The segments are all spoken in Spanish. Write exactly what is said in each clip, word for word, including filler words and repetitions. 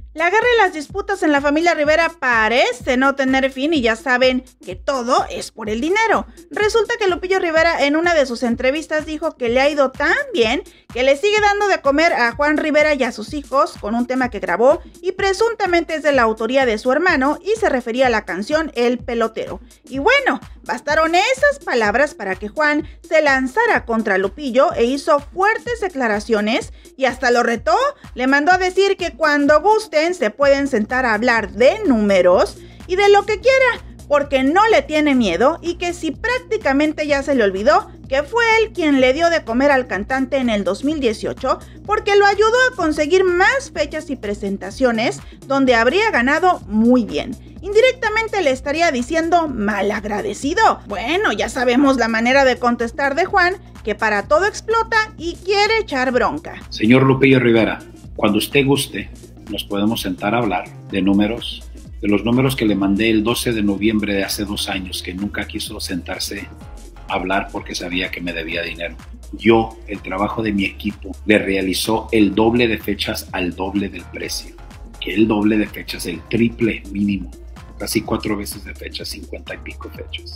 La guerra y las disputas en la familia Rivera parece no tener fin y ya saben que todo es por el dinero. Resulta que Lupillo Rivera en una de sus entrevistas dijo que le ha ido tan bien que le sigue dando de comer a Juan Rivera y a sus hijos con un tema que grabó y presuntamente es de la autoría de su hermano y se refería a la canción El Pelotero. Y bueno, bastaron esas palabras para que Juan se lanzara contra Lupillo e hizo fuertes declaraciones y hasta lo retó, le mandó a decir que cuando guste se pueden sentar a hablar de números y de lo que quiera, porque no le tiene miedo y que si prácticamente ya se le olvidó que fue él quien le dio de comer al cantante en el dos mil dieciocho porque lo ayudó a conseguir más fechas y presentaciones donde habría ganado muy bien. Indirectamente le estaría diciendo malagradecido. Bueno, ya sabemos la manera de contestar de Juan, que para todo explota y quiere echar bronca. Señor Lupillo Rivera, cuando usted guste, nos podemos sentar a hablar de números, de los números que le mandé el doce de noviembre de hace dos años, que nunca quiso sentarse a hablar porque sabía que me debía dinero. Yo, el trabajo de mi equipo, le realizó el doble de fechas al doble del precio. Que el doble de fechas, el triple mínimo, casi cuatro veces de fechas, cincuenta y pico fechas.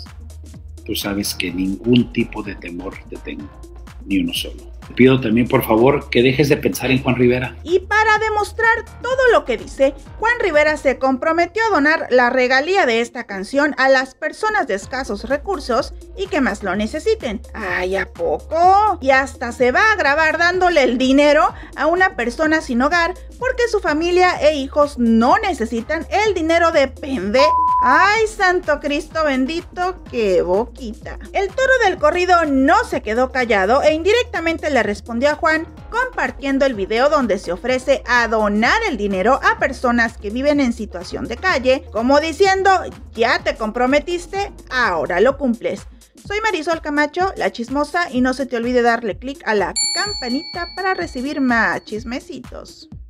Tú sabes que ningún tipo de temor te tengo, ni uno solo. Te pido también, por favor, que dejes de pensar en Juan Rivera. Y para demostrar todo lo que dice, Juan Rivera se comprometió a donar la regalía de esta canción a las personas de escasos recursos y que más lo necesiten. ¡Ay, a poco! Y hasta se va a grabar dándole el dinero a una persona sin hogar porque su familia e hijos no necesitan el dinero de pende... ¡Ay, santo Cristo bendito! ¡Qué boquita! El toro del corrido no se quedó callado e indirectamente le respondió a Juan compartiendo el video donde se ofrece a donar el dinero a personas que viven en situación de calle, como diciendo, ya te comprometiste, ahora lo cumples. Soy Marisol Camacho, la chismosa, y no se te olvide darle click a la campanita para recibir más chismecitos.